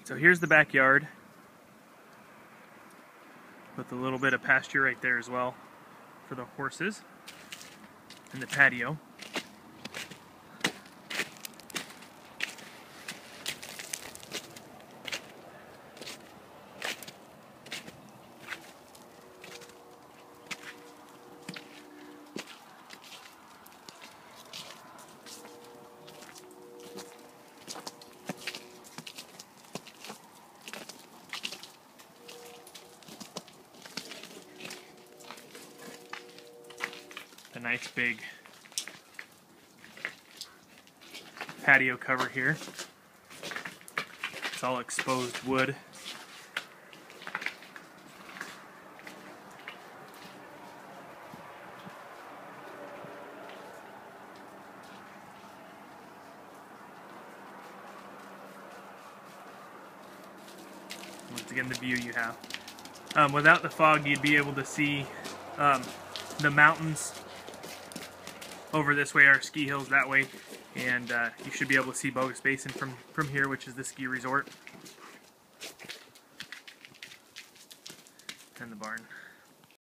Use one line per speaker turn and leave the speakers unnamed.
So here's the backyard with a little bit of pasture right there as well for the horses, and the patio. A nice big patio cover here. It's all exposed wood. Once again, the view you have. Without the fog, you'd be able to see the mountains over this way, our ski hills that way, and you should be able to see Bogus Basin from here, which is the ski resort, and the barn.